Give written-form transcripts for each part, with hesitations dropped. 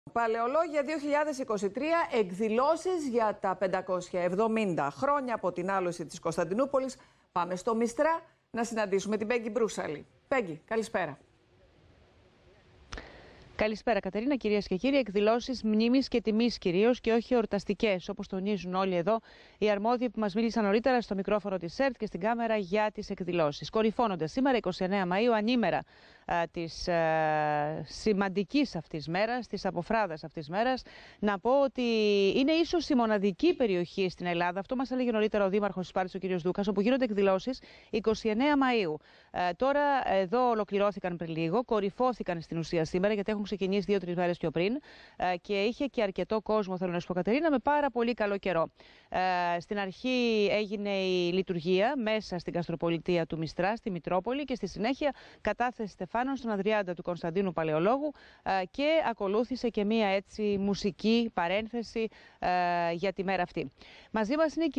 Παλαιολόγια 2023, εκδηλώσεις για τα 570 χρόνια από την άλωση της Κωνσταντινούπολης. Πάμε στο Μιστρά να συναντήσουμε την Πέγγι Μπρούσαλη. Πέγγι, καλησπέρα. Καλησπέρα, Κατερίνα. Κυρίες και κύριοι, εκδηλώσεις μνήμης και τιμής κυρίως και όχι εορταστικές, όπως τονίζουν όλοι εδώ οι αρμόδιοι που μας μίλησαν νωρίτερα στο μικρόφωνο της ΣΕΡΤ και στην κάμερα για τις εκδηλώσεις. Κορυφώνονται σήμερα, 29 Μαΐου, ανήμερα της σημαντικής αυτής μέρας, της αποφράδας αυτής μέρας. Να πω ότι είναι ίσως η μοναδική περιοχή στην Ελλάδα, αυτό μας έλεγε νωρίτερα ο Δήμαρχος Σπάρτης, ο κ. Δούκας, όπου γίνονται εκδηλώσεις 29 Μαΐου. Τώρα εδώ ολοκληρώθηκαν πριν λίγο, κορυφώθηκαν στην ουσία σήμερα, γιατί έχουν ξεκινήσει 2-3 μέρες πιο πριν και είχε και αρκετό κόσμο, θέλω να σου πω, Κατερίνα, με πάρα πολύ καλό καιρό. Στην αρχή έγινε η λειτουργία μέσα στην Καστροπολιτεία του Μιστρά, στη Μητρόπολη, και στη συνέχεια κατάθεση στεφάνων στον Αδριάντα του Κωνσταντίνου Παλαιολόγου και ακολούθησε και μία έτσι μουσική παρένθεση για τη μέρα αυτή. Μαζί μας είναι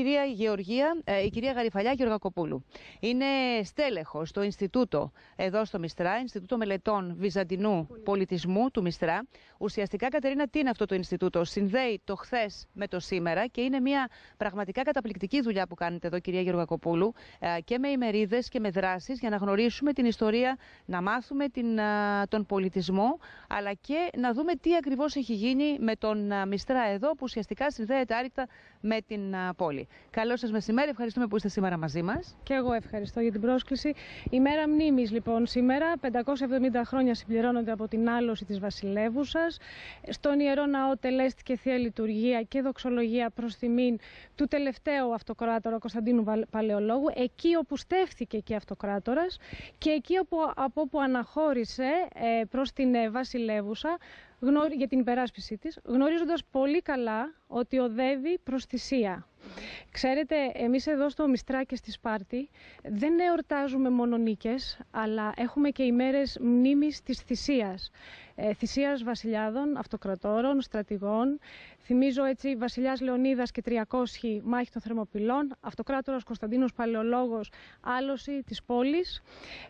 η κυρία Γαριφαλιά Γεωργακοπούλου. Είναι στέλεχος στο Ινστιτούτο εδώ στο Μιστρά, Ινστιτούτο Μελετών Βυζαντινού Πολιτισμού του Μιστρά. Ουσιαστικά, Κατερίνα, τι είναι αυτό το Ινστιτούτο? Συνδέει το χθες με το σήμερα και είναι μια πραγματικά καταπληκτική δουλειά που κάνετε εδώ, κυρία Γεωργακοπούλου, και με ημερίδες και με δράσεις για να γνωρίσουμε την ιστορία, να μάθουμε τον πολιτισμό, αλλά και να δούμε τι ακριβώς έχει γίνει με τον Μιστρά εδώ, που ουσιαστικά συνδέεται άρρηκτα με την πόλη. Καλό σας μεσημέρι, ευχαριστούμε που είστε σήμερα μαζί μας. Και εγώ ευχαριστώ για την πρόσκληση. Η μέρα μνήμης, λοιπόν, σήμερα, 570 χρόνια συμπληρώνονται από την άλωση της βασιλεύουσας. Στον Ιερό Ναό τελέστηκε Θεία Λειτουργία και δοξολογία προς τιμήν του τελευταίου αυτοκράτορα Κωνσταντίνου Παλαιολόγου, εκεί όπου στέφθηκε και αυτοκράτορας και εκεί από όπου αναχώρησε προς την βασιλεύουσα για την υπεράσπιση της, γνωρίζοντας πολύ καλά ότι οδεύει προς θυσία. Ξέρετε, εμείς εδώ στο Μιστρά και στη Σπάρτη δεν εορτάζουμε μόνο νίκες, αλλά έχουμε και ημέρες μνήμης της θυσίας. Θυσίας βασιλιάδων, αυτοκρατόρων, στρατηγών. Θυμίζω έτσι βασιλιάς Λεωνίδας και 300 μάχη των Θερμοπυλών, αυτοκράτορας Κωνσταντίνος Παλαιολόγος, άλωση της πόλης.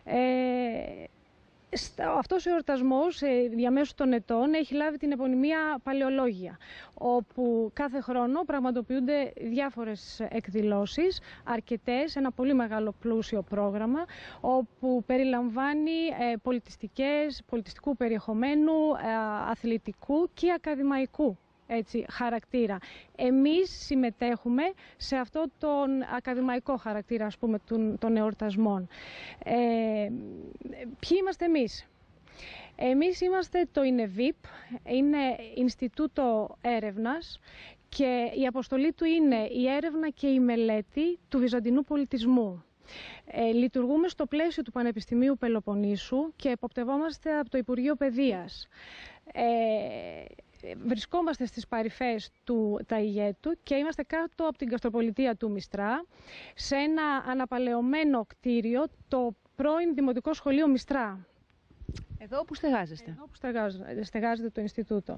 Αυτός ο εορτασμός διαμέσου των ετών έχει λάβει την επωνυμία Παλαιολόγια, όπου κάθε χρόνο πραγματοποιούνται διάφορες εκδηλώσεις, αρκετές, ένα πολύ μεγάλο πλούσιο πρόγραμμα, όπου περιλαμβάνει πολιτιστικού περιεχομένου, αθλητικού και ακαδημαϊκού χαρακτήρα. Εμείς συμμετέχουμε σε αυτό τον ακαδημαϊκό χαρακτήρα, ας πούμε, των εορτασμών. Ποιοι είμαστε εμείς? Εμείς είμαστε το ΙΝΕΒΙΠ, είναι Ινστιτούτο Έρευνας και η αποστολή του είναι η έρευνα και η μελέτη του βυζαντινού πολιτισμού. Λειτουργούμε στο πλαίσιο του Πανεπιστημίου Πελοποννήσου και εποπτευόμαστε από το Υπουργείο Παιδείας. Βρισκόμαστε στις παρυφές του Ταϊγέτου και είμαστε κάτω από την Καστροπολιτεία του Μιστρά, σε ένα αναπαλαιωμένο κτίριο, το πρώην Δημοτικό Σχολείο Μιστρά. Εδώ όπου στεγάζεστε. Εδώ που στεγάζεται το Ινστιτούτο.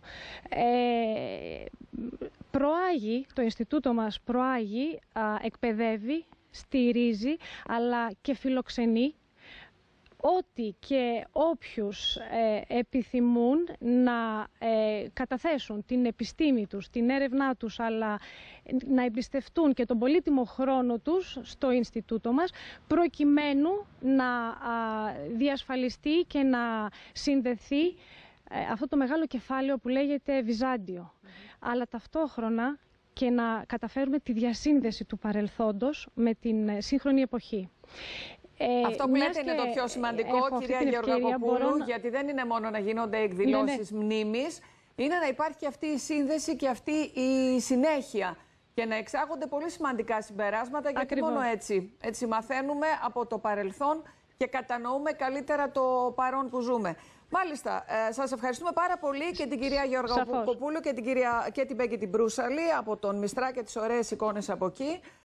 Το Ινστιτούτο μας προάγει, εκπαιδεύει, στηρίζει, αλλά και φιλοξενεί ό,τι και όποιους επιθυμούν να καταθέσουν την επιστήμη τους, την έρευνά τους, αλλά να εμπιστευτούν και τον πολύτιμο χρόνο τους στο Ινστιτούτο μας, προκειμένου να διασφαλιστεί και να συνδεθεί αυτό το μεγάλο κεφάλαιο που λέγεται Βυζάντιο. Αλλά ταυτόχρονα και να καταφέρουμε τη διασύνδεση του παρελθόντος με την σύγχρονη εποχή. Αυτό που λέτε είναι το πιο σημαντικό, κυρία Γεωργακοπούλου, γιατί δεν είναι μόνο να γίνονται εκδηλώσεις μνήμης, είναι να υπάρχει και αυτή η σύνδεση και αυτή η συνέχεια και να εξάγονται πολύ σημαντικά συμπεράσματα, γιατί ακριβώς μόνο έτσι μαθαίνουμε από το παρελθόν και κατανοούμε καλύτερα το παρόν που ζούμε. Μάλιστα, σας ευχαριστούμε πάρα πολύ και την κυρία Γεωργακοπούλου και την Πέγγι την Μπρούσαλη από τον Μιστρά και τις ωραίες εικόνες από εκεί.